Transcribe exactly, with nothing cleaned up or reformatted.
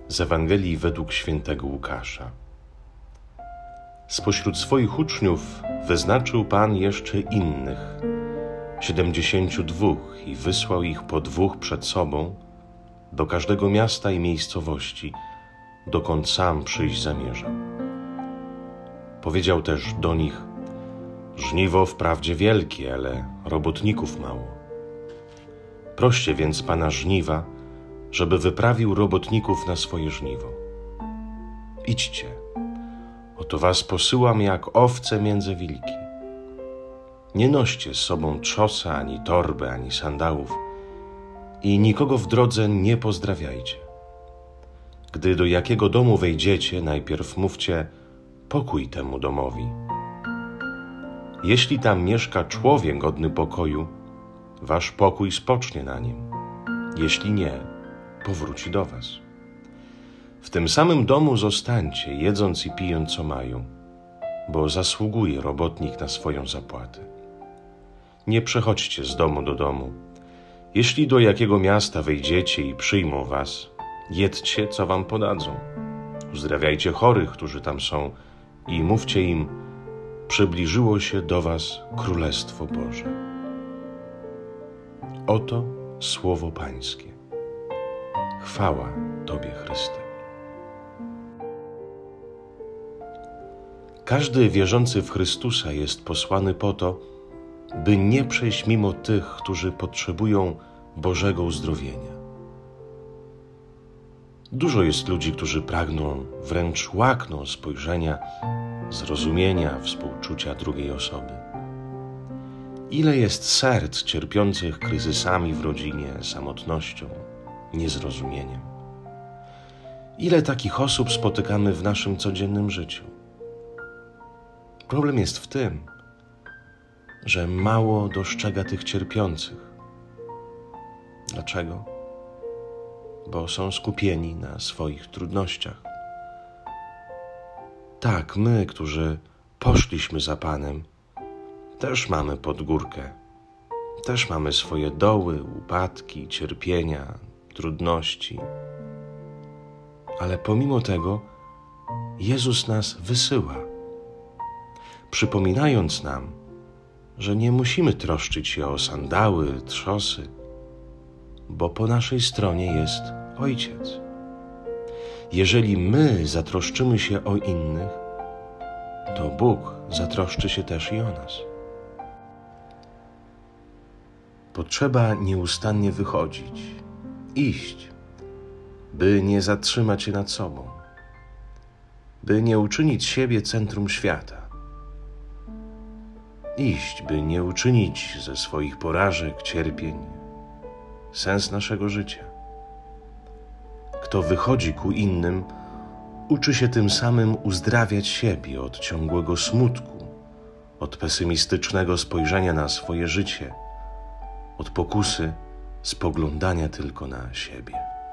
Z Ewangelii według świętego Łukasza. Spośród swoich uczniów wyznaczył Pan jeszcze innych, siedemdziesięciu dwóch, i wysłał ich po dwóch przed sobą do każdego miasta i miejscowości, dokąd sam przyjść zamierzał. Powiedział też do nich: żniwo wprawdzie wielkie, ale robotników mało. Proście więc Pana żniwa, żeby wyprawił robotników na swoje żniwo. Idźcie, oto was posyłam jak owce między wilki. Nie noście z sobą trzosa, ani torby, ani sandałów i nikogo w drodze nie pozdrawiajcie. Gdy do jakiego domu wejdziecie, najpierw mówcie: pokój temu domowi. Jeśli tam mieszka człowiek godny pokoju, wasz pokój spocznie na nim. Jeśli nie, powróci do was. W tym samym domu zostańcie, jedząc i pijąc co mają, bo zasługuje robotnik na swoją zapłatę. Nie przechodźcie z domu do domu. Jeśli do jakiego miasta wejdziecie i przyjmą was, jedzcie, co wam podadzą. Uzdrawiajcie chorych, którzy tam są, i mówcie im: przybliżyło się do was Królestwo Boże. Oto słowo Pańskie. Chwała Tobie, Chryste. Każdy wierzący w Chrystusa jest posłany po to, by nie przejść mimo tych, którzy potrzebują Bożego uzdrowienia. Dużo jest ludzi, którzy pragną, wręcz łakną spojrzenia, zrozumienia, współczucia drugiej osoby. Ile jest serc cierpiących kryzysami w rodzinie, samotnością, niezrozumieniem. Ile takich osób spotykamy w naszym codziennym życiu? Problem jest w tym, że mało dostrzega tych cierpiących. Dlaczego? Bo są skupieni na swoich trudnościach. Tak, my, którzy poszliśmy za Panem, też mamy pod górkę. Też mamy swoje doły, upadki, cierpienia, trudności. Ale pomimo tego Jezus nas wysyła, przypominając nam, że nie musimy troszczyć się o sandały, trzosy, bo po naszej stronie jest Ojciec. Jeżeli my zatroszczymy się o innych, to Bóg zatroszczy się też i o nas. Potrzeba nieustannie wychodzić, iść, by nie zatrzymać się nad sobą, by nie uczynić siebie centrum świata. Iść, by nie uczynić ze swoich porażek, cierpień sens naszego życia. Kto wychodzi ku innym, uczy się tym samym uzdrawiać siebie od ciągłego smutku, od pesymistycznego spojrzenia na swoje życie, od pokusy spoglądania tylko na siebie.